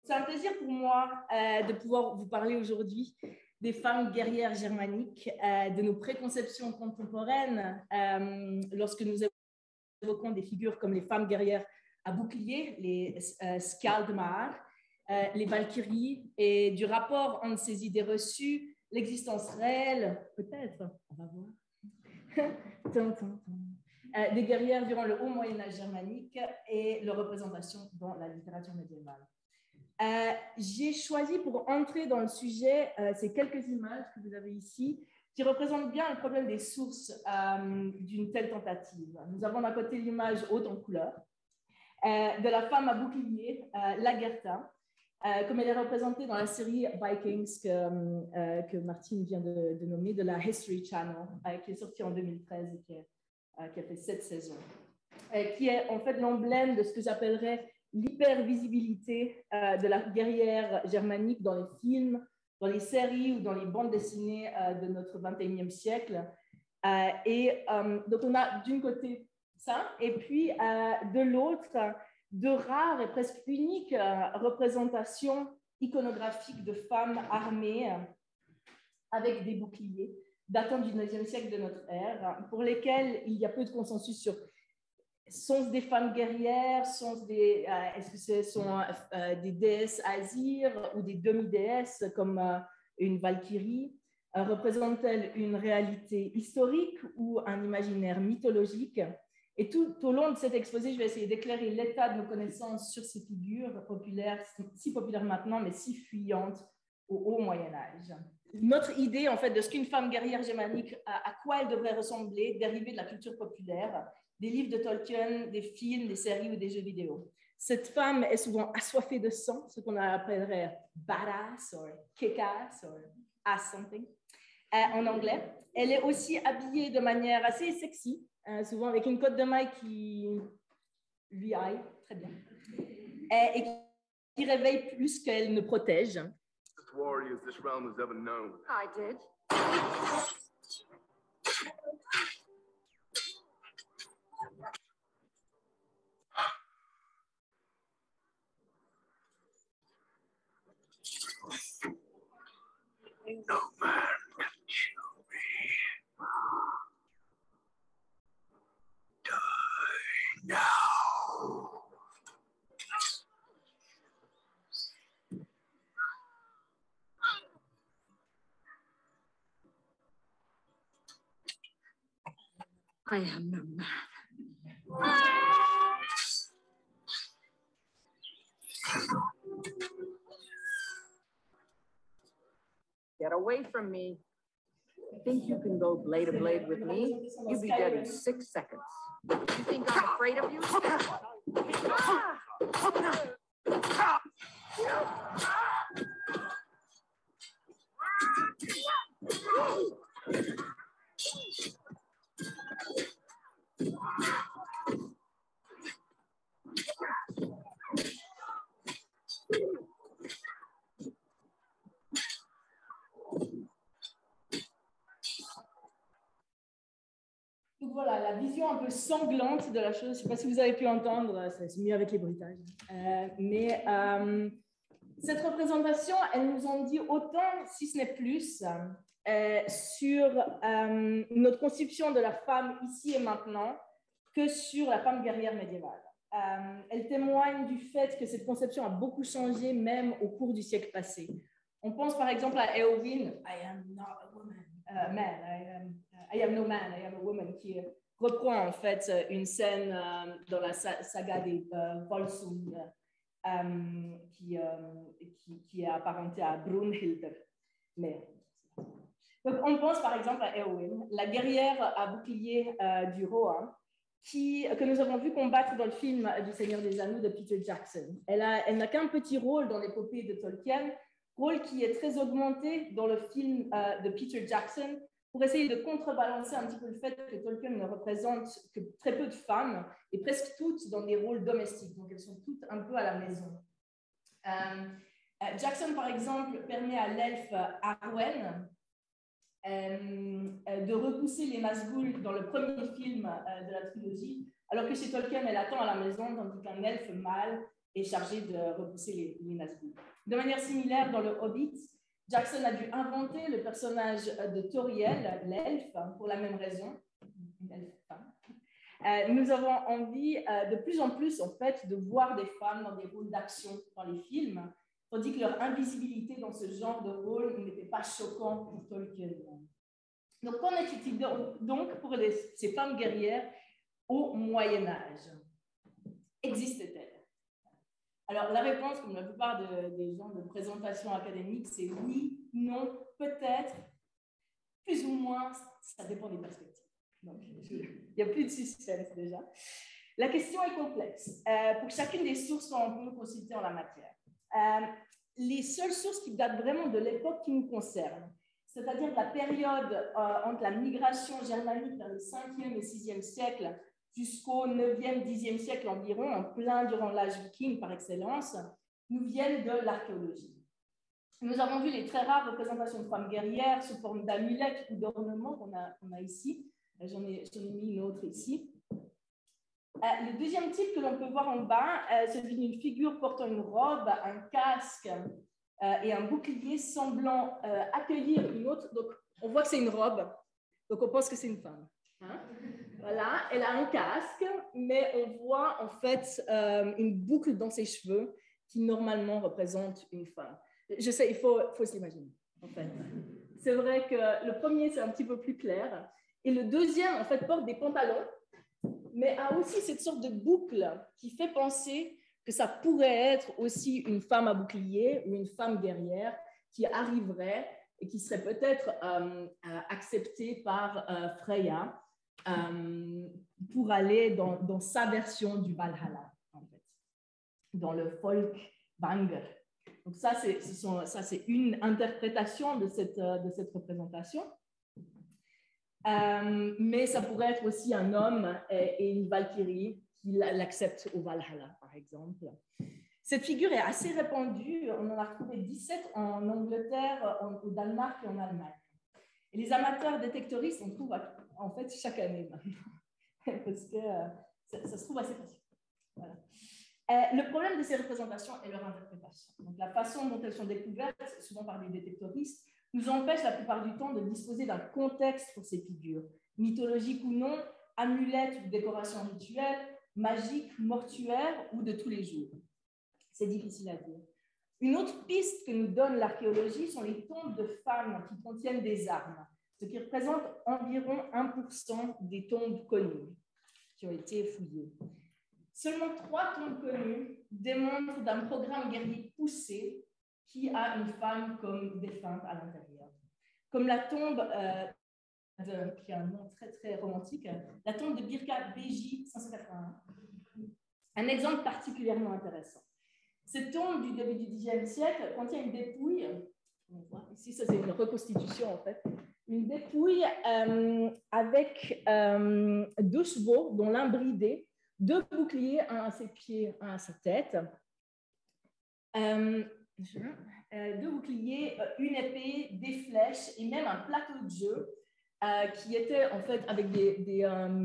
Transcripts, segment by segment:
C'est un plaisir pour moi de pouvoir vous parler aujourd'hui des femmes guerrières germaniques, de nos préconceptions contemporaines lorsque nous évoquons des figures comme les femmes guerrières à bouclier, les Skaldmar, les Valkyries, et du rapport entre ces idées reçues, l'existence réelle, peut-être, on va voir, des guerrières durant le haut Moyen-Âge germanique et leur représentation dans la littérature médiévale. J'ai choisi pour entrer dans le sujet ces quelques images que vous avez ici qui représentent bien le problème des sources d'une telle tentative. Nous avons d'un côté l'image haute en couleur de la femme à bouclier, Lagertha, comme elle est représentée dans la série Vikings que Martine vient de nommer, de la History Channel, qui est sortie en 2013 et qui a fait 7 saisons, qui est en fait l'emblème de ce que j'appellerais l'hypervisibilité de la guerrière germanique dans les films, dans les séries ou dans les bandes dessinées de notre 21e siècle. Donc, on a d'une côté ça, et puis de l'autre, de rares et presque uniques représentations iconographiques de femmes armées avec des boucliers datant du 9e siècle de notre ère, pour lesquelles il y a peu de consensus sur sont-ce des femmes guerrières, est-ce que ce sont des déesses Asir ou des demi-déesses comme une Valkyrie? Représente-t-elle une réalité historique ou un imaginaire mythologique? Et tout au long de cet exposé, je vais essayer d'éclairer l'état de nos connaissances sur ces figures populaires, si populaires maintenant, mais si fuyantes au haut Moyen-Âge. Notre idée, en fait, de ce qu'une femme guerrière germanique, à quoi elle devrait ressembler, dérivée de la culture populaire, des livres de Tolkien, des films, des séries ou des jeux vidéo. Cette femme est souvent assoiffée de sang, ce qu'on appellerait badass ou kick-ass ou ass something en anglais. Elle est aussi habillée de manière assez sexy, souvent avec une cotte de maille qui lui aille très bien, et qui réveille plus qu'elle ne protège. Warriors this realm has ever known. I did. No man can kill me. Die now. I am no man. Get away from me. Think you can go blade to blade with me? You'd be dead in 6 seconds. You think I'm afraid of you? Donc voilà, la vision un peu sanglante de la chose. Je ne sais pas si vous avez pu entendre, c'est mieux avec les bruitages. Mais cette représentation, elle nous en dit autant, si ce n'est plus, sur notre conception de la femme ici et maintenant que sur la femme guerrière médiévale. Elle témoigne du fait que cette conception a beaucoup changé même au cours du siècle passé. On pense par exemple à Éowyn, I am not a woman, I am no man, I am a woman, qui reprend en fait une scène dans la saga des Volsung, qui est apparentée à Brunhilde. Mais donc on pense par exemple à Éowyn, la guerrière à bouclier du Rohan, que nous avons vu combattre dans le film du Seigneur des Anneaux de Peter Jackson. Elle n'a qu'un petit rôle dans l'épopée de Tolkien, rôle qui est très augmenté dans le film de Peter Jackson pour essayer de contrebalancer un petit peu le fait que Tolkien ne représente que très peu de femmes et presque toutes dans des rôles domestiques, donc elles sont toutes un peu à la maison. Jackson, par exemple, permet à l'elfe Arwen de repousser les Nazgûl dans le premier film de la trilogie, alors que chez Tolkien, elle attend à la maison, tandis qu'un elfe mâle est chargé de repousser les Nazgûl. De manière similaire, dans le Hobbit, Jackson a dû inventer le personnage de Toriel, l'elfe, pour la même raison. Une elfe femme. Nous avons envie de plus en plus, en fait, de voir des femmes dans des rôles d'action dans les films, tandis que leur invisibilité dans ce genre de rôle n'était pas choquant pour Tolkien. Donc, qu'en est-il donc pour ces femmes guerrières au Moyen-Âge? Existent-elles? Alors, la réponse, comme la plupart des gens de présentation académique, c'est oui, non, peut-être, plus ou moins, ça dépend des perspectives. Donc, il n'y a plus de suspense déjà. La question est complexe. Pour chacune des sources qu'on peut consulter en la matière, les seules sources qui datent vraiment de l'époque qui nous concerne, c'est-à-dire la période entre la migration germanique dans le 5e et 6e siècle jusqu'au 9e, 10e siècle environ, en plein durant l'âge viking par excellence, nous viennent de l'archéologie. Nous avons vu les très rares représentations de femmes guerrières sous forme d'amulettes ou d'ornements qu'on a ici. J'en ai mis une autre ici. Le deuxième type que l'on peut voir en bas, celui d'une figure portant une robe, un casque et un bouclier semblant accueillir une autre. Donc, on voit que c'est une robe, donc on pense que c'est une femme. Hein? Voilà, elle a un casque, mais on voit en fait une boucle dans ses cheveux qui normalement représente une femme. Je sais, il faut s'imaginer, en fait. C'est vrai que le premier, c'est un petit peu plus clair. Et le deuxième, en fait, porte des pantalons, mais a aussi cette sorte de boucle qui fait penser que ça pourrait être aussi une femme à bouclier ou une femme guerrière qui arriverait et qui serait peut-être acceptée par Freya pour aller dans sa version du Valhalla, en fait, dans le Folkvanger. Donc ça, c'est une interprétation de cette représentation. Mais ça pourrait être aussi un homme et une Valkyrie qui l'acceptent au Valhalla, par exemple. Cette figure est assez répandue. On en a retrouvé 17 en Angleterre, au Danemark et en Allemagne. Et les amateurs détectoristes en trouvent en fait chaque année maintenant, parce que ça se trouve assez facile. Voilà. Le problème de ces représentations est leur interprétation. Donc, la façon dont elles sont découvertes, souvent par des détectoristes, nous empêche la plupart du temps de disposer d'un contexte pour ces figures, mythologiques ou non, amulettes ou décorations rituelles, magiques, mortuaires ou de tous les jours. C'est difficile à dire. Une autre piste que nous donne l'archéologie sont les tombes de femmes qui contiennent des armes, ce qui représente environ 1% des tombes connues qui ont été fouillées. Seulement 3 tombes connues démontrent d'un programme guerrier poussé qui a une femme comme défunte à l'intérieur. Comme la tombe, qui a un nom très, très romantique, la tombe de Birka BJ 581. Un exemple particulièrement intéressant. Cette tombe du début du Xe siècle contient une dépouille, on voit ici, ça c'est une reconstitution en fait, une dépouille avec 2 chevaux, dont l'un bridé, 2 boucliers, un à ses pieds, un à sa tête. 2 boucliers, une épée, des flèches et même un plateau de jeu qui était en fait avec des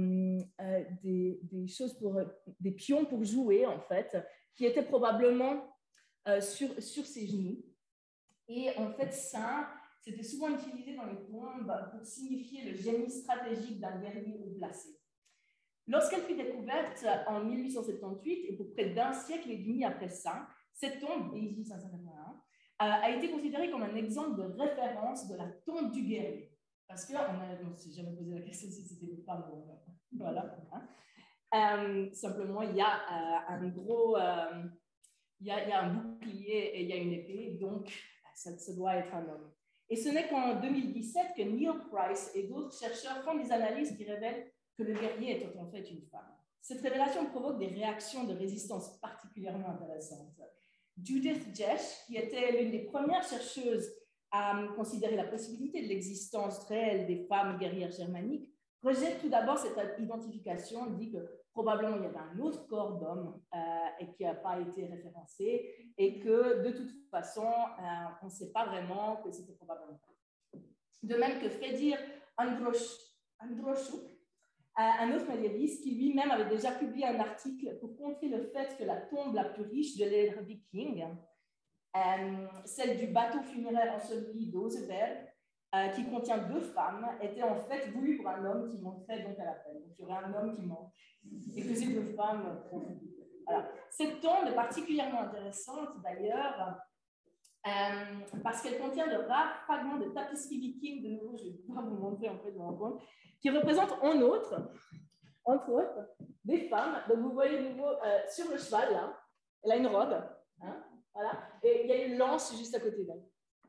choses pour des pions pour jouer en fait, qui étaient probablement sur ses genoux. Et en fait, ça, c'était souvent utilisé dans les tombes pour signifier le génie stratégique d'un guerrier haut placé. Lorsqu'elle fut découverte en 1878 et pour près d'un siècle et demi après ça, cette tombe, BJ 581, a été considérée comme un exemple de référence de la tombe du guerrier. Parce qu'on ne s'est jamais posé la question si c'était une femme ou non. Voilà. Simplement, il y a un gros... il y a un bouclier et il y a une épée, donc ça doit être un homme. Et ce n'est qu'en 2017 que Neil Price et d'autres chercheurs font des analyses qui révèlent que le guerrier est en fait une femme. Cette révélation provoque des réactions de résistance particulièrement intéressantes. Judith Jesch, qui était l'une des premières chercheuses à considérer la possibilité de l'existence réelle des femmes guerrières germaniques, rejette tout d'abord cette identification, dit que probablement il y avait un autre corps d'homme et qui n'a pas été référencé et que de toute façon, on ne sait pas vraiment que c'était probablement. De même que Fedir Androshuk, un autre médiéviste qui lui-même avait déjà publié un article pour contrer le fait que la tombe la plus riche de l'ère viking, celle du bateau funéraire enseveli d'Oseberg, qui contient 2 femmes, était en fait voulue pour un homme qui manquerait donc à l'appel. Donc il y aurait un homme qui manque et que ces 2 femmes. Voilà. Cette tombe est particulièrement intéressante d'ailleurs parce qu'elle contient de rares fragments de tapisserie viking. De nouveau, je vais pouvoir vous montrer en fait de rencontre, qui représentent entre autres, des femmes. Donc vous voyez de nouveau sur le cheval là, elle a une robe, hein, voilà, et il y a une lance juste à côté d'elle.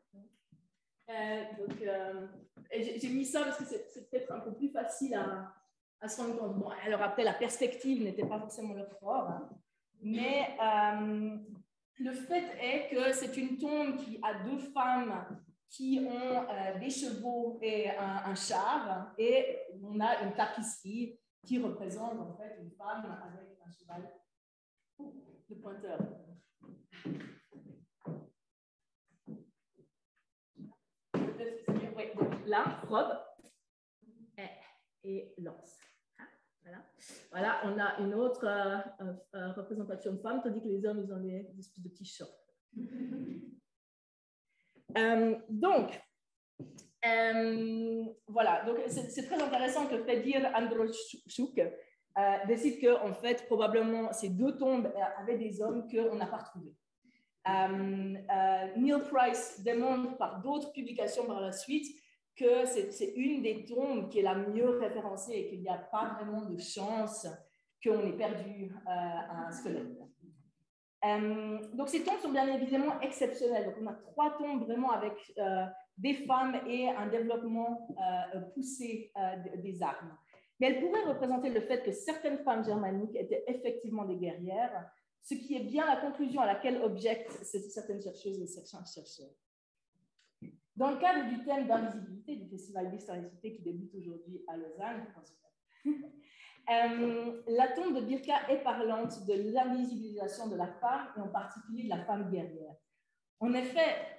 J'ai mis ça parce que c'est peut-être un peu plus facile à se rendre compte. Bon, alors après, la perspective n'était pas forcément leur fort, hein, mais le fait est que c'est une tombe qui a 2 femmes qui ont des chevaux et un char, et on a une tapisserie qui représente en fait une femme avec un cheval de pointeur. Oui, donc là, robe et lance. Voilà, on a une autre représentation de femme, tandis que les hommes, ils ont des espèces de petits shorts. Voilà, donc c'est très intéressant que Fedir Androshuk décide que, en fait, probablement, ces 2 tombes avaient des hommes qu'on n'a pas retrouvés. Neil Price démontre par d'autres publications par la suite que c'est une des tombes qui est la mieux référencée et qu'il n'y a pas vraiment de chance qu'on ait perdu un squelette. Donc ces tombes sont bien évidemment exceptionnelles. Donc on a 3 tombes vraiment avec des femmes et un développement poussé des armes. Mais elles pourraient représenter le fait que certaines femmes germaniques étaient effectivement des guerrières, ce qui est bien la conclusion à laquelle objectent certaines chercheuses et certains chercheurs. Dans le cadre du thème d'invisibilité du Festival d'historicité qui débute aujourd'hui à Lausanne, la tombe de Birka est parlante de l'invisibilisation de la femme et en particulier de la femme guerrière. En effet,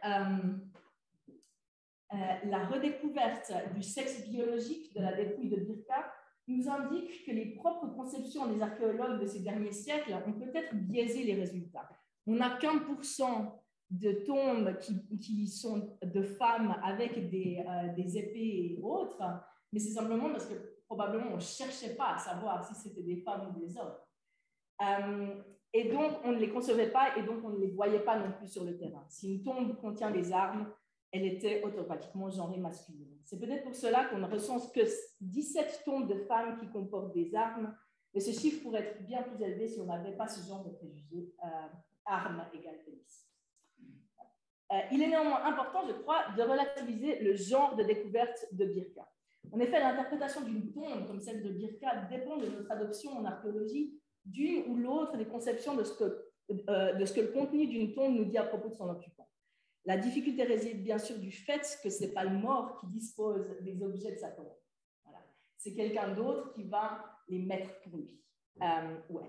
la redécouverte du sexe biologique de la dépouille de Birka nous indique que les propres conceptions des archéologues de ces derniers siècles ont peut-être biaisé les résultats. On n'a qu'1% de tombes qui sont de femmes avec des épées et autres, mais c'est simplement parce que probablement on ne cherchait pas à savoir si c'était des femmes ou des hommes. Et donc on ne les concevait pas et donc on ne les voyait pas non plus sur le terrain. Si une tombe contient des armes, elle était automatiquement genrée masculine. C'est peut-être pour cela qu'on ne recense que 17 tombes de femmes qui comportent des armes, mais ce chiffre pourrait être bien plus élevé si on n'avait pas ce genre de préjugés. Armes égale pénis. Il est néanmoins important, je crois, de relativiser le genre de découverte de Birka. En effet, l'interprétation d'une tombe comme celle de Birka dépend de notre adoption en archéologie d'une ou l'autre des conceptions de ce que le contenu d'une tombe nous dit à propos de son occupant. La difficulté réside bien sûr du fait que ce n'est pas le mort qui dispose des objets de sa tombe. Voilà. C'est quelqu'un d'autre qui va les mettre pour lui. Ouais.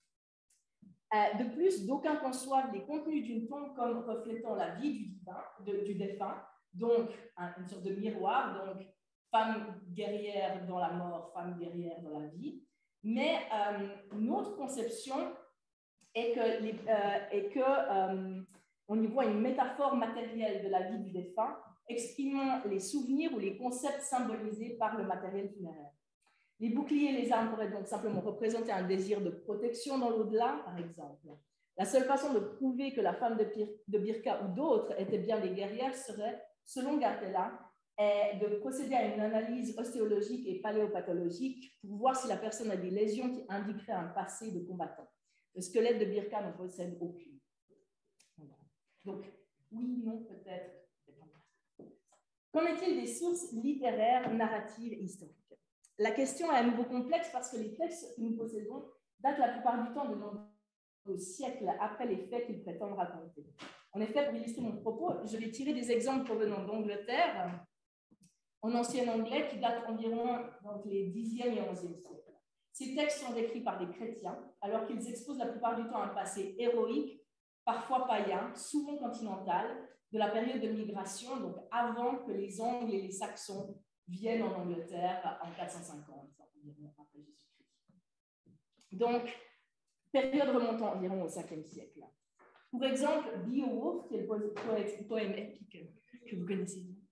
De plus, d'aucuns conçoivent les contenus d'une tombe comme reflétant la vie du défunt, donc une sorte de miroir, donc femme guerrière dans la mort, femme guerrière dans la vie. Mais une autre conception est que on y voit une métaphore matérielle de la vie du défunt, exprimant les souvenirs ou les concepts symbolisés par le matériel funéraire. Les boucliers et les armes pourraient donc simplement représenter un désir de protection dans l'au-delà, par exemple. La seule façon de prouver que la femme de Birka ou d'autres étaient bien des guerrières serait, selon Gartella, de procéder à une analyse ostéologique et paléopathologique pour voir si la personne a des lésions qui indiqueraient un passé de combattant. Le squelette de Birka ne possède aucune. Donc, oui, non, peut-être. Qu'en est-il des sources littéraires, narratives et historiques? La question est à nouveau complexe parce que les textes que nous possédons datent la plupart du temps de nombreux siècles après les faits qu'ils prétendent raconter. En effet, pour illustrer mon propos, je vais tirer des exemples provenant d'Angleterre, en ancien anglais, qui datent environ donc, les 10e et 11e siècles. Ces textes sont écrits par des chrétiens, alors qu'ils exposent la plupart du temps un passé héroïque, parfois païen, souvent continental, de la période de migration, donc avant que les Angles et les Saxons viennent en Angleterre en 450, environ après Jésus-Christ. Donc, période remontant environ au 5e siècle. Pour exemple, Beowulf, qui est le poème épique que vous connaissez bien,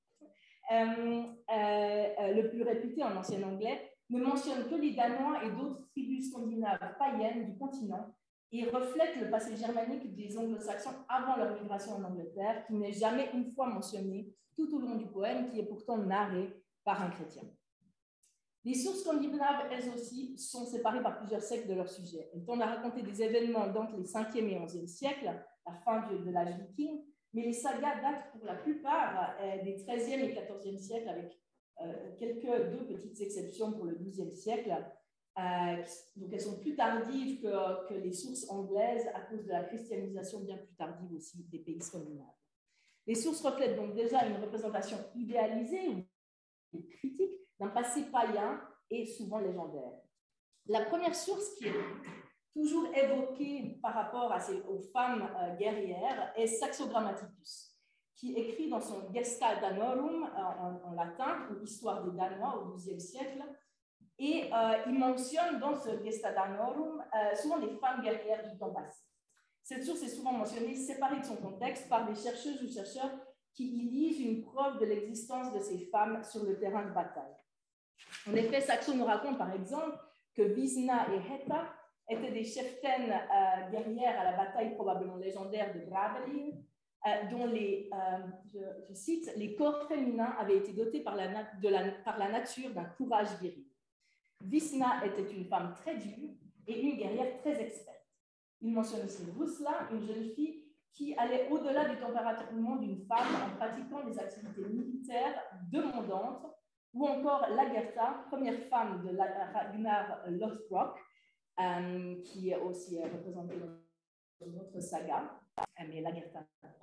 le plus réputé en ancien anglais, ne mentionne que les Danois et d'autres tribus scandinaves païennes du continent et reflète le passé germanique des anglo-saxons avant leur migration en Angleterre, qui n'est jamais une fois mentionné tout au long du poème, qui est pourtant narré par un chrétien. Les sources scandinaves, elles aussi, sont séparées par plusieurs siècles de leur sujet. Elles tendent à raconter des événements d'entre les 5e et 11e siècles, la fin de l'âge viking, mais les sagas datent pour la plupart des 13e et 14e siècles, avec deux petites exceptions pour le 12e siècle. Donc elles sont plus tardives que les sources anglaises à cause de la christianisation bien plus tardive aussi des pays scandinaves. Les sources reflètent donc déjà une représentation idéalisée ou critique d'un passé païen et souvent légendaire. La première source qui est toujours évoquée par rapport aux femmes guerrières est Saxo Grammaticus, qui écrit dans son Gesta Danorum en latin, ou Histoire des Danois au XIIe siècle, et il mentionne dans ce Gesta Danorum souvent des femmes guerrières du temps passé. Cette source est souvent mentionnée séparée de son contexte par des chercheuses ou chercheurs qui y lisent une preuve de l'existence de ces femmes sur le terrain de bataille. En effet, Saxo nous raconte par exemple que Visna et Hetta étaient des cheftaines guerrières à la bataille probablement légendaire de Gravelin, dont je cite, les corps féminins avaient été dotés par la nature d'un courage viril. Visna était une femme très dure et une guerrière très experte. Il mentionne aussi Rusla, une jeune fille qui allait au-delà du tempérament d'une femme en pratiquant des activités militaires demandantes, ou encore Lagertha, première femme de Ragnar Lothbrok, qui est aussi représentée dans une autre saga, mais Lagertha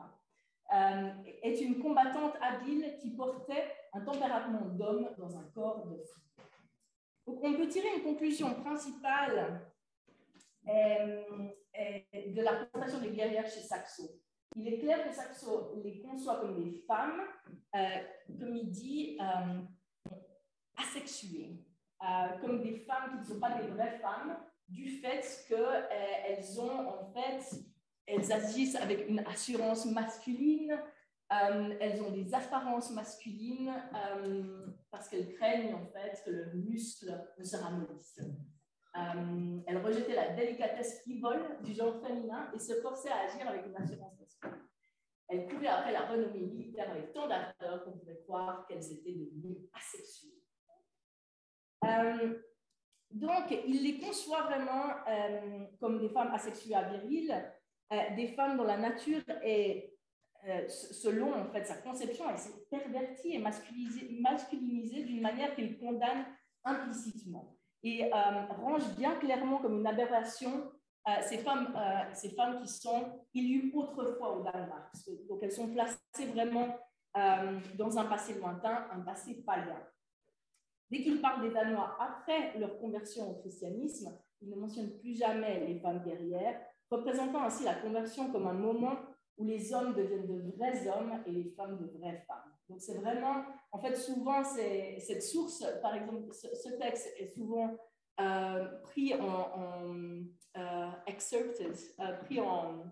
est une combattante habile qui portait un tempérament d'homme dans un corps de fille. Donc on peut tirer une conclusion principale de la représentation des guerrières chez Saxo. Il est clair que Saxo les conçoit comme des femmes, comme il dit, asexuées, comme des femmes qui ne sont pas des vraies femmes, du fait qu'elles agissent avec une assurance masculine, elles ont des apparences masculines parce qu'elles craignent en fait que leurs muscles ne se ramollissent. Elle rejetait la délicatesse frivole du genre féminin et se forçait à agir avec une assurance masculine. Elle courait après la renommée militaire avec tant d'ardeur qu'on pouvait croire qu'elles étaient devenues asexuées. Donc, il les conçoit vraiment comme des femmes asexuées à viriles, des femmes dont la nature est, selon en fait, sa conception, elle s'est pervertie et masculinisée d'une manière qu'il condamne implicitement. Et range bien clairement comme une aberration ces femmes qui sont élues autrefois au Danemark. Donc elles sont placées vraiment dans un passé lointain, un passé païen. Dès qu'il parle des Danois après leur conversion au christianisme, il ne mentionne plus jamais les femmes guerrières, représentant ainsi la conversion comme un moment où les hommes deviennent de vrais hommes et les femmes de vraies femmes. Donc c'est vraiment, en fait, souvent, cette source, par exemple, ce texte est souvent pris excerpted, pris en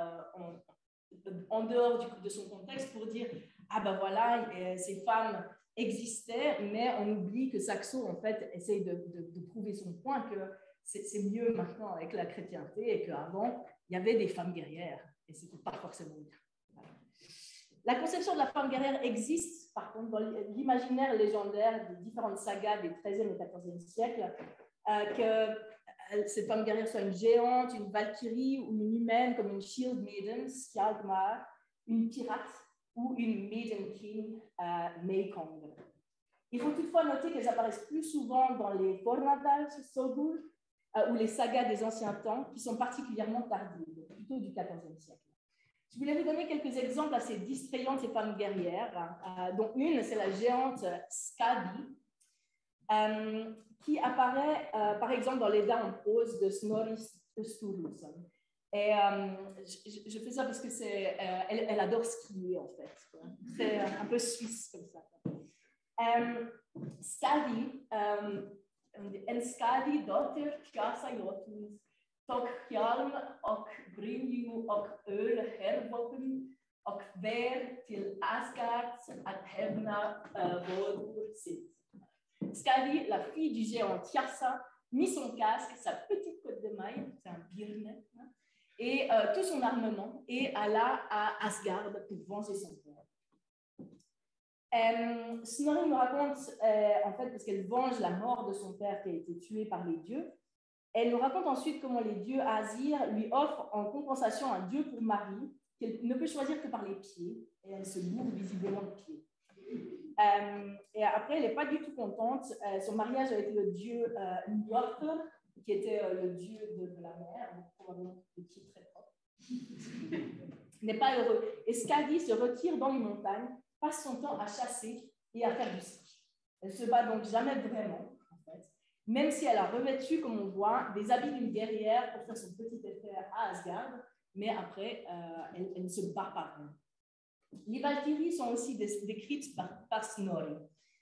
dehors de son contexte pour dire, ah ben voilà, ces femmes existaient, mais on oublie que Saxo, en fait, essaye de prouver son point que c'est mieux maintenant avec la chrétienté et qu'avant, il y avait des femmes guerrières et ce n'était pas forcément bien. Voilà. La conception de la femme guerrière existe, par contre, dans l'imaginaire légendaire des différentes sagas des 13e et 14e siècles, que cette femme guerrière soit une géante, une valkyrie ou une humaine comme une shield maiden, Skjaldmar, une pirate ou une maiden king, Meikong. Il faut toutefois noter qu'elles apparaissent plus souvent dans les Fornadalsögur ou les sagas des anciens temps, qui sont particulièrement tardives, plutôt du XIVe siècle. Je voulais vous donner quelques exemples assez distrayantes ces femmes guerrières, dont une, c'est la géante Skadi, qui apparaît, par exemple, dans l'Edda en prose de Snorri Sturluson. Et je fais ça parce que elle adore skier, en fait. C'est un peu suisse, comme ça. Skadi, en Skadi dotter Kjasa Jotens, tok Kjalm och Brynju och Öl hervopen och ver till Asgard att hävna vårdor sitt. Skadi, la fille du géant Kjasa, mit son casque, sa petite côte de maille, c'est un birne, et tout son armement, et alla à Asgard pour venger son père. Snorri nous raconte, en fait, parce qu'elle venge la mort de son père qui a été tué par les dieux, elle nous raconte ensuite comment les dieux Asir lui offrent en compensation un dieu pour mari qu'elle ne peut choisir que par les pieds, et elle se bourre visiblement de pieds. Et après, elle n'est pas du tout contente. Son mariage avec le dieu Njordur, qui était le dieu de la mer, probablement de pieds très propres, n'est pas heureux. Et Skadi se retire dans les montagnes, passe son temps à chasser et à faire du ski. Elle se bat donc jamais vraiment, en fait, même si elle a revêtu, comme on voit, des habits d'une guerrière pour faire son petit effet à Asgard, mais après, elle ne se bat pas vraiment. Les Valkyries sont aussi décrites par Snorri.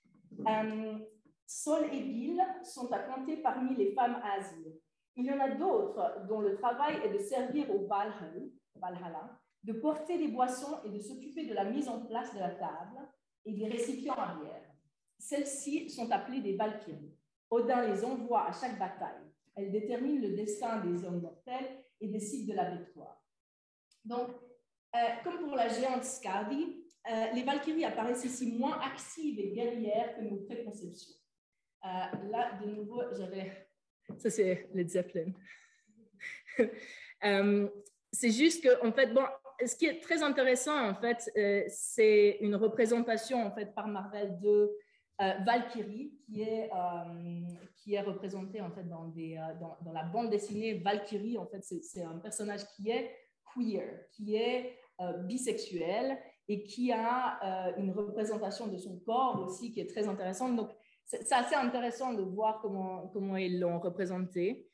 Sol et Bil sont à compter parmi les femmes Asir. Il y en a d'autres dont le travail est de servir au Valhalla, de porter des boissons et de s'occuper de la mise en place de la table et des récipients à bière. Celles-ci sont appelées des Valkyries. Odin les envoie à chaque bataille. Elles déterminent le destin des hommes mortels et décident de la victoire. Donc, comme pour la géante Skadi, les Valkyries apparaissent ici moins actives et guerrières que nos préconceptions. Là, de nouveau, j'avais... Ça, c'est Led Zeppelin. C'est juste que, en fait, bon, ce qui est très intéressant, en fait, c'est une représentation, en fait, par Marvel de Valkyrie, qui est représentée, en fait, dans la bande dessinée. Valkyrie, en fait, c'est un personnage qui est queer, qui est bisexuel et qui a une représentation de son corps aussi qui est très intéressante. Donc, c'est assez intéressant de voir comment ils l'ont représenté.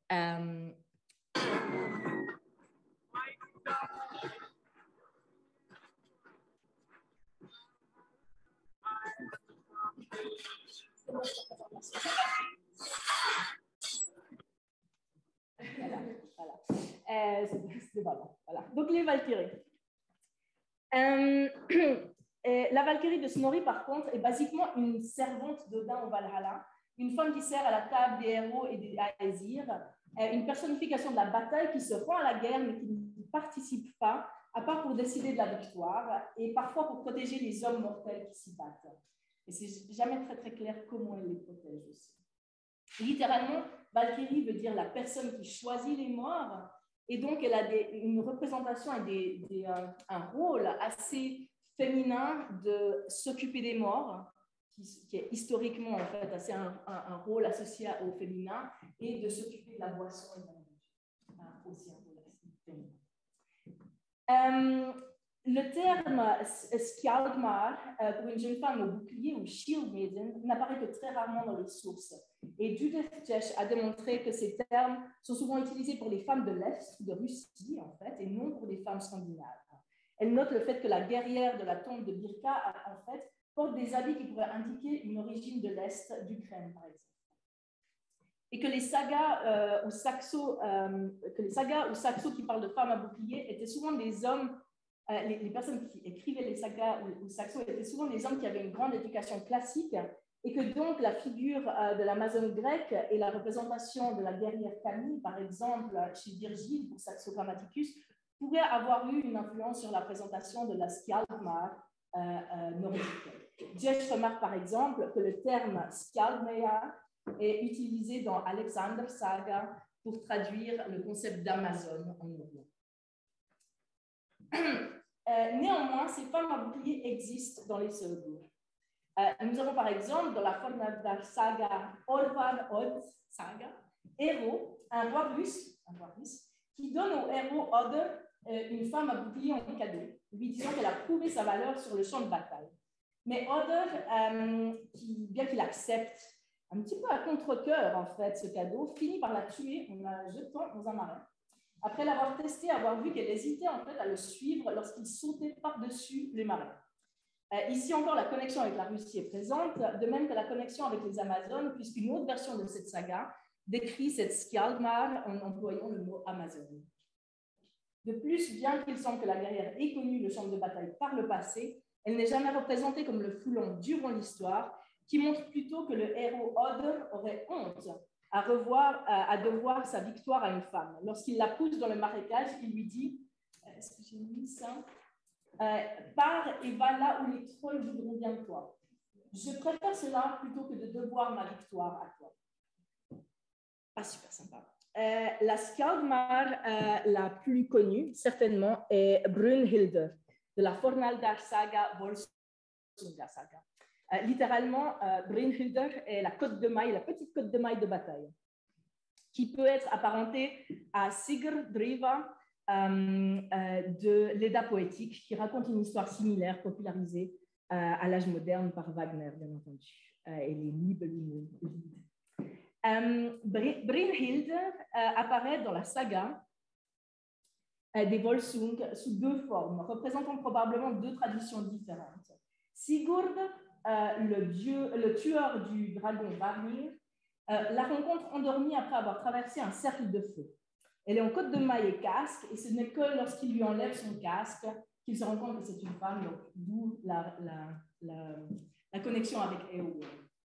Voilà. Donc, les Valkyries. La Valkyrie de Snorri, par contre, est basiquement une servante d'Odin au Valhalla, une femme qui sert à la table des héros et des Aesir, une personnification de la bataille qui se rend à la guerre mais qui ne participe pas, à part pour décider de la victoire et parfois pour protéger les hommes mortels qui s'y battent. Et c'est jamais très très clair comment elle les protège aussi. Littéralement, Valkyrie veut dire la personne qui choisit les morts, et donc elle a une représentation et un rôle assez féminin de s'occuper des morts, qui est historiquement en fait assez un rôle associé au féminin, et de s'occuper de la boisson et de la nourriture, aussi un rôle assez féminin. Le terme skjaldmar pour une jeune femme au bouclier ou shield maiden n'apparaît que très rarement dans les sources. Et Judith Jesch a démontré que ces termes sont souvent utilisés pour les femmes de l'Est, de Russie en fait, et non pour les femmes scandinaves. Elle note le fait que la guerrière de la tombe de Birka, en fait, porte des habits qui pourraient indiquer une origine de l'Est d'Ukraine, par exemple. Et que les sagas ou saxos qui parlent de femmes à bouclier étaient souvent des hommes, les personnes qui écrivaient les sagas ou saxos étaient souvent des hommes qui avaient une grande éducation classique, et que donc la figure de l'Amazone grecque et la représentation de la guerrière Camille, par exemple, chez Virgile pour Saxo Grammaticus, pourrait avoir eu une influence sur la présentation de la skjaldmar nordique. Jesch remarque par exemple que le terme skjaldmeyjar est utilisé dans Alexander Saga pour traduire le concept d'Amazone en nordique. Néanmoins, ces femmes à bouclier existent dans les Sögur. Nous avons par exemple dans la Fornadar Saga, Orvar Odd Saga, Héros, un roi russe, qui donne au héros Odder une femme à bouclier en cadeau, lui disant qu'elle a prouvé sa valeur sur le champ de bataille. Mais Odder, bien qu'il accepte un petit peu à contre-cœur en fait ce cadeau, finit par la tuer en la jetant dans un marin. Après l'avoir testé, avoir vu qu'elle hésitait en fait à le suivre lorsqu'il sautait par-dessus les marins. Ici encore, la connexion avec la Russie est présente, de même que la connexion avec les Amazones, puisqu'une autre version de cette saga décrit cette Skjaldmær en employant le mot Amazone. De plus, bien qu'il semble que la guerrière ait connu le champ de bataille par le passé, elle n'est jamais représentée comme le foulant durant l'histoire, qui montre plutôt que le héros Oddr aurait honte à devoir sa victoire à une femme. Lorsqu'il la pousse dans le marécage, il lui dit, est-ce que j'ai mis ça? Pars et va là où les trolls voudront bien de toi. Je préfère cela plutôt que de devoir ma victoire à toi. Pas super sympa. La Skjaldmær la plus connue, certainement, est Brunhilde, de la Fornaldar saga, Volsunga saga. Littéralement, Brunhilde est la côte de maille, la petite côte de maille de bataille, qui peut être apparentée à Sigurdriva de l'Edda poétique, qui raconte une histoire similaire popularisée à l'âge moderne par Wagner, bien entendu, et les Nibelungen. Brynhilde apparaît dans la saga des Volsung sous deux formes, représentant probablement deux traditions différentes. Sigurd, le tueur du dragon Varnir, la rencontre endormie après avoir traversé un cercle de feu. Elle est en côte de maille et casque, et ce n'est que lorsqu'il lui enlève son casque qu'il se rend compte que c'est une femme, d'où la connexion avec Éowyn.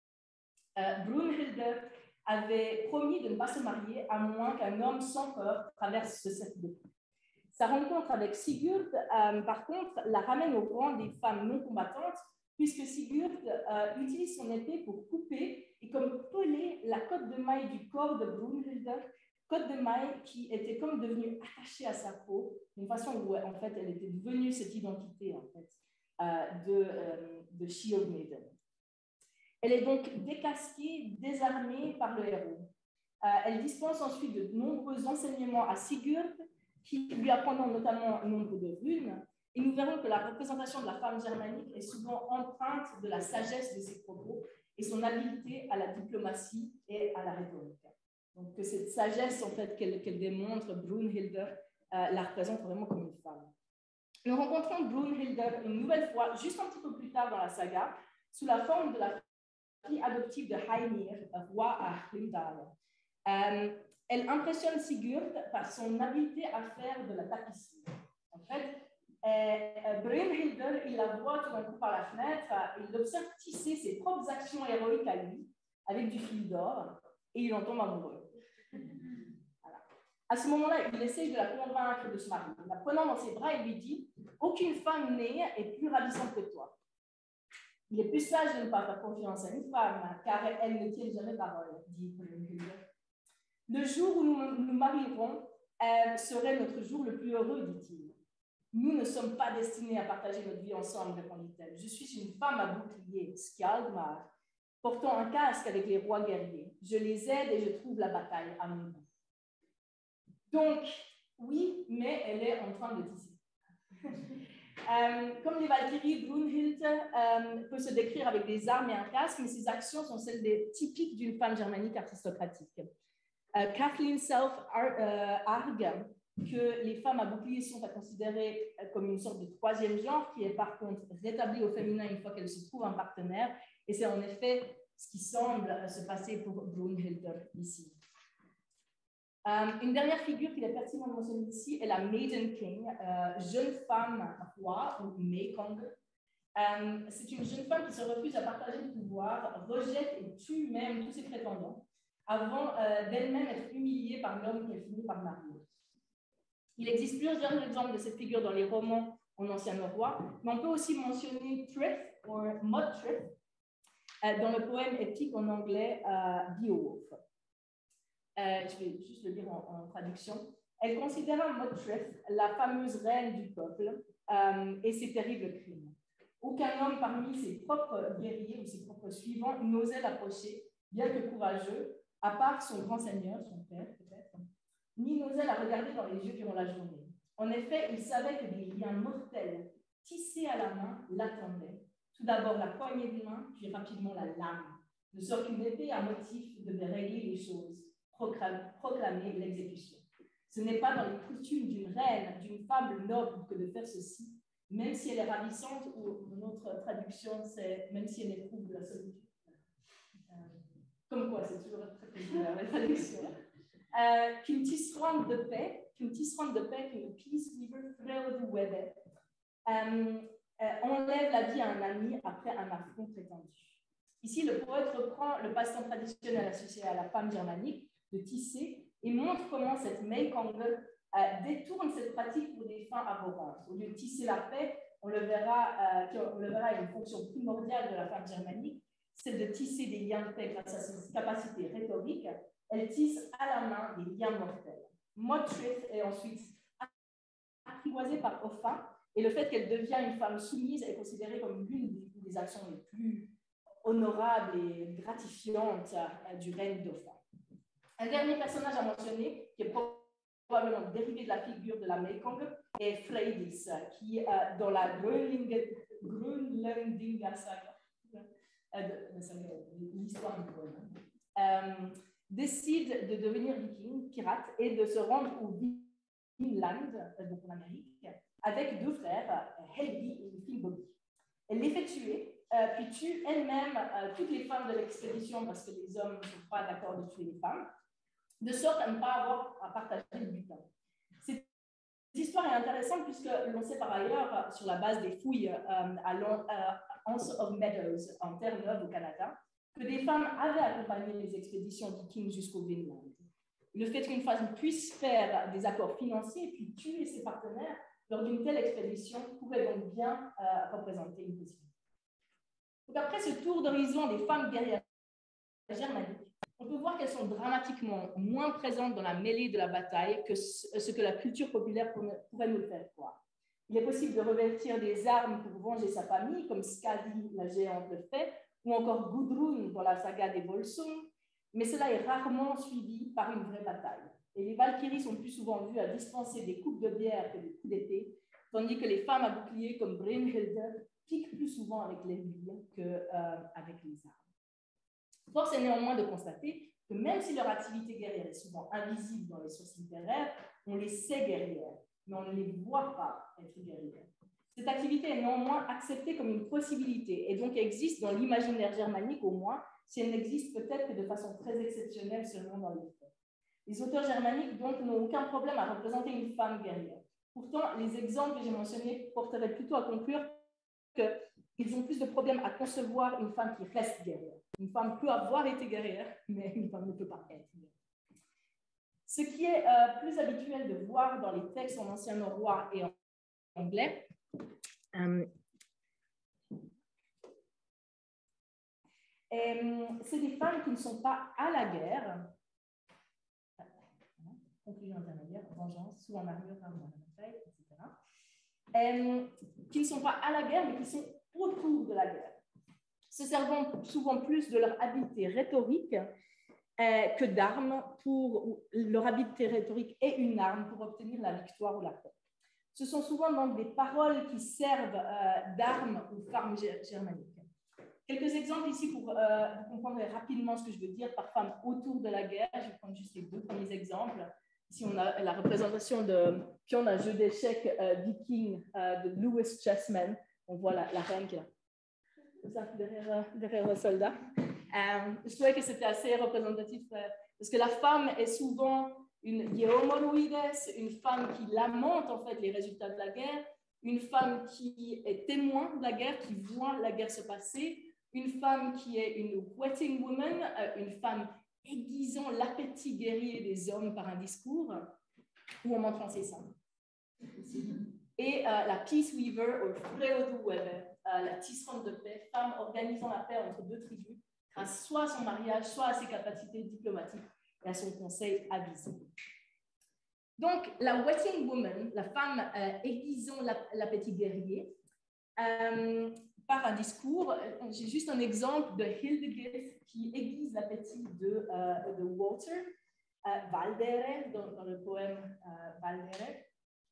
Brunhilde avait promis de ne pas se marier à moins qu'un homme sans peur traverse ce cercle de feu. Sa rencontre avec Sigurd, par contre, la ramène au rang des femmes non combattantes, puisque Sigurd utilise son épée pour couper et comme peler la côte de maille du corps de Brunhilde, côte de maille qui était comme devenue attachée à sa peau, d'une façon où en fait elle était devenue cette identité en fait, de Shield Maiden. Elle est donc décasquée, désarmée par le héros. Elle dispense ensuite de nombreux enseignements à Sigurd, qui lui apprendront notamment nombre de runes, et nous verrons que la représentation de la femme germanique est souvent empreinte de la sagesse de ses propos et son habileté à la diplomatie et à la rhétorique. Donc que cette sagesse en fait, qu'elle démontre, Brunhilde la représente vraiment comme une femme. Nous rencontrons Brunhilde une nouvelle fois, juste un petit peu plus tard dans la saga, sous la forme de la fille adoptive de Haimir, roi à Hrimdal. Elle impressionne Sigurd par son habileté à faire de la tapisserie. En fait, Brynhilde, il la voit tout d'un coup par la fenêtre, il l'observe tisser ses propres actions héroïques à lui, avec du fil d'or, et il en tombe amoureux. Voilà. À ce moment-là, il essaye de la convaincre de se marier. La prenant dans ses bras, il lui dit « Aucune femme née est plus ravissante que toi. Il est plus sage de ne pas faire confiance à une femme, car elle ne tient jamais parole, dit Brynhilde. Le jour où nous nous marierons serait notre jour le plus heureux, dit-il. Nous ne sommes pas destinés à partager notre vie ensemble, répondit-elle. Je suis une femme à bouclier, Skjaldmær, portant un casque avec les rois guerriers. Je les aide et je trouve la bataille à mon goût. Donc, oui, mais elle est en train de tisser. Comme les Valkyries, Brunhilde peut se décrire avec des armes et un casque, mais ses actions sont celles typiques d'une femme germanique aristocratique. Kathleen Self argue que les femmes à bouclier sont à considérer comme une sorte de troisième genre qui est par contre rétabli au féminin une fois qu'elle se trouve un partenaire, et c'est en effet ce qui semble se passer pour Brunhilde ici. Une dernière figure qu'il est pertinent de mentionner ici est la Maiden King, jeune femme roi ou Maekong. C'est une jeune femme qui se refuse à partager le pouvoir, rejette et tue même tous ses prétendants, avant d'elle-même être humiliée par l'homme qu'elle finit par marier. Il existe plusieurs exemples de cette figure dans les romans en ancien norrois, mais on peut aussi mentionner Trith, ou Modtrith, dans le poème épique en anglais Beowulf. Je vais juste le lire en traduction. Elle considéra Modtrith la fameuse reine du peuple et ses terribles crimes. Aucun homme parmi ses propres guerriers ou ses propres suivants n'osait l'approcher, bien que courageux, à part son grand seigneur, son père peut-être, ni n'osait la regarder dans les yeux durant la journée. En effet, il savait que des liens mortels tissés à la main l'attendaient. Tout d'abord la poignée de main, puis rapidement la lame, de sorte qu'une épée à motif devait régler les choses, proclamer l'exécution. Ce n'est pas dans les coutumes d'une reine, d'une fable noble que de faire ceci, même si elle est ravissante, ou notre traduction, c'est même si elle éprouve de la solitude. Comme quoi, c'est toujours très populaire, la traduction. Qu'une tisserande de paix, qu'une peace weaver frère du weather, enlève la vie à un ami après un affront prétendu. Ici, le poète reprend le passe-temps traditionnel associé à la femme germanique de tisser et montre comment cette Meickanger détourne cette pratique pour des fins abhorrentes. Au lieu de tisser la paix, on le verra une fonction primordiale de la femme germanique, celle de tisser des liens de paix grâce à ses capacités rhétoriques. Elle tisse à la main des liens mortels. Modtrith est ensuite apprivoisée par Offa, et le fait qu'elle devient une femme soumise est considéré comme l'une des actions les plus honorables et gratifiantes du règne d'Offa. Un dernier personnage à mentionner, qui est probablement dérivé de la figure de la Meickanger, est Freydis, qui, dans la Grönlundinger saga, l'histoire du poème, décide de devenir viking, pirate, et de se rendre au Vinland, donc en Amérique, avec deux frères, Helgi et Finnbogi. Elle les fait tuer, puis tue elle-même toutes les femmes de l'expédition parce que les hommes ne sont pas d'accord de tuer les femmes, de sorte à ne pas avoir à partager le butin. Cette histoire est intéressante puisque l'on sait par ailleurs, sur la base des fouilles à Anse of Meadows, en Terre-Neuve au Canada, que des femmes avaient accompagné les expéditions vikings jusqu'au Vinland. Le fait qu'une femme puisse faire des accords financiers puis tuer ses partenaires lors d'une telle expédition pourrait donc bien représenter une possibilité. Donc après ce tour d'horizon des femmes guerrières germaniques, on peut voir qu'elles sont dramatiquement moins présentes dans la mêlée de la bataille que ce que la culture populaire pourrait nous le faire croire. Il est possible de revêtir des armes pour venger sa famille, comme Skadi, la géante, le fait, ou encore Gudrun dans la saga des Volsung, mais cela est rarement suivi par une vraie bataille. Et les Valkyries sont plus souvent vues à dispenser des coupes de bière que des coups d'épée, tandis que les femmes à bouclier comme Brynhilde piquent plus souvent avec les billes qu'avec les armes. Force est néanmoins de constater que même si leur activité guerrière est souvent invisible dans les sources littéraires, on les sait guerrières, mais on ne les voit pas être guerrières. Cette activité est néanmoins acceptée comme une possibilité et donc existe dans l'imaginaire germanique au moins, si elle n'existe peut-être que de façon très exceptionnelle seulement dans les faits. Les auteurs germaniques donc n'ont aucun problème à représenter une femme guerrière. Pourtant, les exemples que j'ai mentionnés porteraient plutôt à conclure qu'ils ont plus de problèmes à concevoir une femme qui reste guerrière. Une femme peut avoir été guerrière, mais une femme ne peut pas être guerrière. Ce qui est plus habituel de voir dans les textes en ancien norrois et en anglais, c'est des femmes qui ne sont pas à la guerre, conclusion intermédiaire, vengeance, sous en armure, arme en bataille, etc., qui ne sont pas à la guerre, mais qui sont autour de la guerre, se servant souvent plus de leur habileté rhétorique que d'armes. Leur habileté rhétorique est une arme pour obtenir la victoire ou la paix. Ce sont souvent donc des paroles qui servent d'armes aux femmes germaniques. Quelques exemples ici pour vous comprendre rapidement ce que je veux dire par femme autour de la guerre. Je vais prendre juste les deux premiers exemples. Ici, on a la représentation de pion d'un jeu d'échecs viking de Lewis Chessman. On voit la reine qui est là, derrière le soldat. Je trouvais que c'était assez représentatif parce que la femme est souvent une geomoroides, une femme qui lamente en fait les résultats de la guerre, une femme qui est témoin de la guerre, qui voit la guerre se passer, une femme qui est une wetting woman, une femme aiguisant l'appétit guerrier des hommes par un discours, ou en montrant ses seins. Et la peace weaver, ou freoduweaver, la tisserande de paix, femme organisant la paix entre deux tribus, grâce soit à son mariage, soit à ses capacités diplomatiques et à son conseil avisé. Donc, la wetting woman, la femme aiguisant l'appétit guerrier, par un discours, j'ai juste un exemple de Hildegard qui aiguise l'appétit de Walter, Valdere, dans le poème Valdere.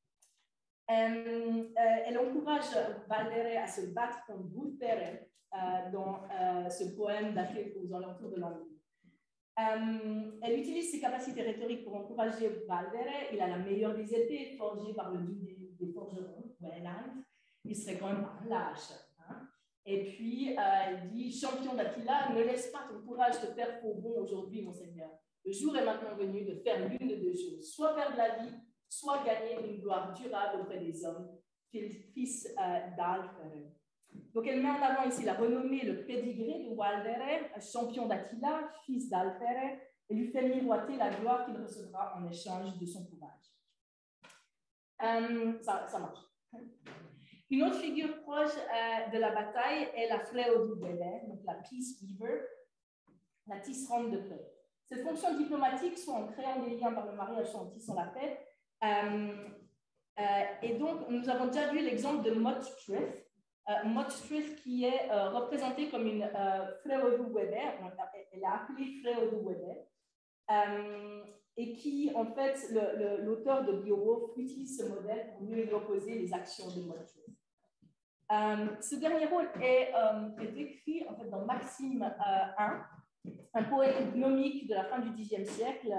Elle encourage Valdere à se battre contre Guthbert dans ce poème daté aux alentours de l'an 1000. Elle utilise ses capacités rhétoriques pour encourager Valdere. Il a la meilleure des épées, forgée par le duc des forgerons, Welland. il serait quand même pas lâche. Hein. Et puis, il dit, champion d'Attila, ne laisse pas ton courage te faire faux bon aujourd'hui, mon Seigneur. Le jour est maintenant venu de faire l'une de deux choses, soit perdre la vie, soit gagner une gloire durable auprès des hommes, fils d'Alfere. Donc, elle met en avant ici la renommée, le pédigré de Waldere, champion d'Attila, fils d'Alfere, et lui fait miroiter la gloire qu'il recevra en échange de son courage. Ça marche. Une autre figure proche de la bataille est la Freoduwele, donc la Peace Weaver, la tisserande de paix. Cette fonction diplomatique, soit en créant des liens par le mariage, soit en tissant la paix. Et donc, nous avons déjà vu l'exemple de Motstrith. Motstrith qui est représentée comme une Freoduwele, elle est appelée Freoduwele, et qui, en fait, l'auteur de Beowulf utilise ce modèle pour mieux y opposer les actions de Motstrith. Ce dernier rôle est écrit en fait, dans Maxime 1, un poème gnomique de la fin du Xe siècle,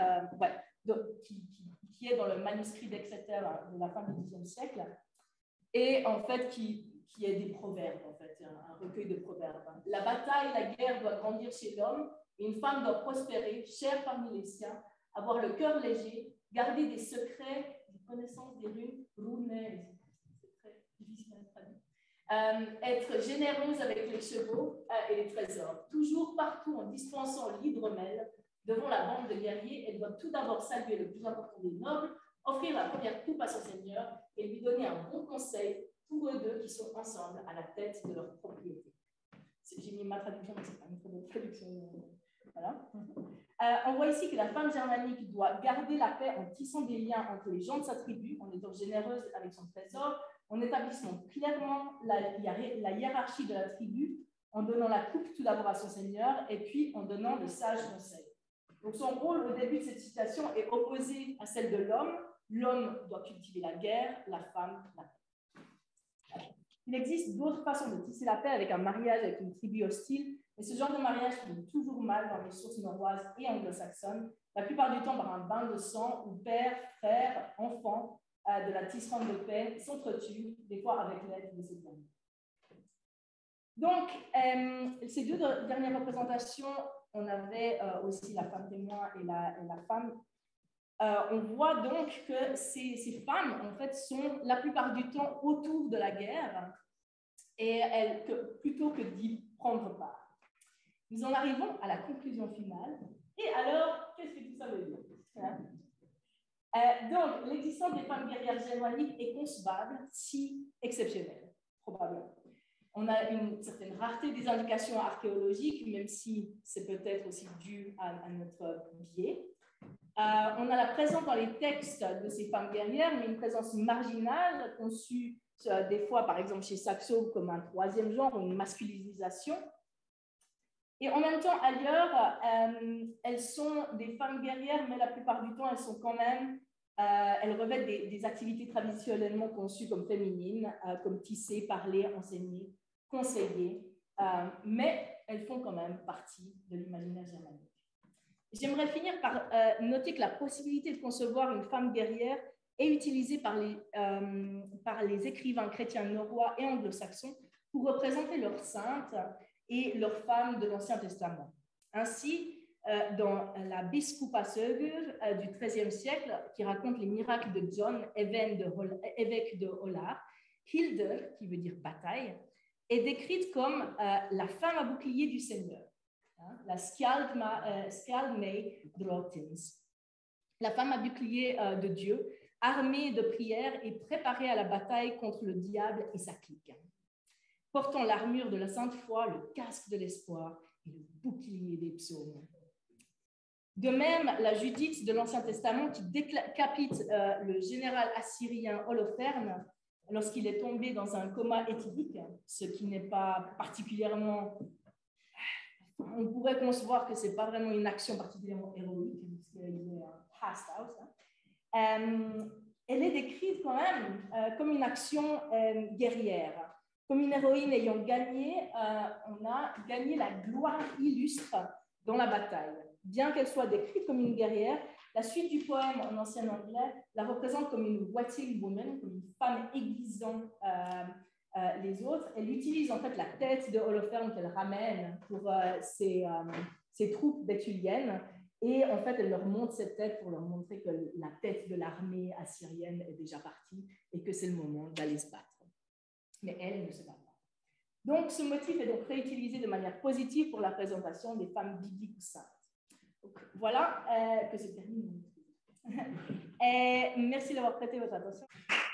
qui est dans le manuscrit d'Exeter de la fin du Xe siècle, et en fait qui est des proverbes, en fait, un recueil de proverbes. La bataille, la guerre doit grandir chez l'homme, et une femme doit prospérer, chère parmi les siens, avoir le cœur léger, garder des secrets, des connaissances des runes, c'est très difficile à traduire. Être généreuse avec les chevaux et les trésors. Toujours partout en dispensant l'hydromel devant la bande de guerriers, elle doit tout d'abord saluer le plus important des nobles, offrir la première coupe à son seigneur et lui donner un bon conseil, tous eux deux qui sont ensemble à la tête de leur propriété. J'ai mis ma traduction, mais ce n'est pas une très bonne traduction. Voilà. On voit ici que la femme germanique doit garder la paix en tissant des liens entre les gens de sa tribu, en étant généreuse avec son trésor, en établissant clairement la hiérarchie de la tribu, en donnant la coupe tout d'abord à son seigneur et puis en donnant de sages conseils. Donc son rôle au début de cette citation est opposé à celle de l'homme. L'homme doit cultiver la guerre, la femme la paix. Il existe d'autres façons de tisser la paix avec un mariage avec une tribu hostile, mais ce genre de mariage finit toujours mal dans les sources norroises et anglo-saxonnes, la plupart du temps par un bain de sang où père, frère, enfant de la tisserande de paix s'entretuent, des fois avec l'aide de ces derniers. Donc, ces deux dernières représentations, on avait aussi la femme témoin et la femme. On voit donc que ces femmes, en fait, sont la plupart du temps autour de la guerre et plutôt que d'y prendre part. Nous en arrivons à la conclusion finale. Et alors, qu'est-ce que tout ça veut dire? Donc, l'existence des femmes guerrières germaniques est concevable, si exceptionnelle, probablement. On a une certaine rareté des indications archéologiques, même si c'est peut-être aussi dû à notre biais. On a la présence dans les textes de ces femmes guerrières, mais une présence marginale, conçue des fois, par exemple, chez Saxo, comme un troisième genre, une masculinisation. Et en même temps, ailleurs, elles sont des femmes guerrières, mais la plupart du temps, elles sont quand même, elles revêtent des activités traditionnellement conçues comme féminines, comme tisser, parler, enseigner, conseiller, mais elles font quand même partie de l'imaginaire germanique. J'aimerais finir par noter que la possibilité de concevoir une femme guerrière est utilisée par les écrivains chrétiens norrois et anglo-saxons pour représenter leurs saintes et leurs femmes de l'Ancien Testament. Ainsi, dans la Biskupa Sögur du XIIIe siècle, qui raconte les miracles de John, évêque de Holar, Hilde, qui veut dire bataille, est décrite comme la femme à bouclier du Seigneur, la Skjaldmey Drottins, la femme à bouclier de Dieu, armée de prières et préparée à la bataille contre le diable et sa clique, portant l'armure de la sainte foi, le casque de l'espoir et le bouclier des psaumes. De même, la Judith de l'Ancien Testament qui décapite le général assyrien Holoferne lorsqu'il est tombé dans un coma éthylique, ce qui n'est pas particulièrement... On pourrait concevoir que ce n'est pas vraiment une action particulièrement héroïque, puisqu'il est passed out. Elle est décrite quand même comme une action guerrière. Comme une héroïne ayant gagné, on a gagné la gloire illustre dans la bataille. Bien qu'elle soit décrite comme une guerrière, La suite du poème en ancien anglais la représente comme une watching woman, comme une femme aiguisant les autres. Elle utilise en fait la tête de Holoferne qu'elle ramène pour ses troupes béthuliennes. Et en fait, elle leur montre cette tête pour leur montrer que la tête de l'armée assyrienne est déjà partie et que c'est le moment d'aller se battre. Mais elle ne se bat pas. Donc, ce motif est donc réutilisé de manière positive pour la présentation des femmes bibliques ou saintes. Donc, voilà que se termine mon exposé. Merci d'avoir prêté votre attention.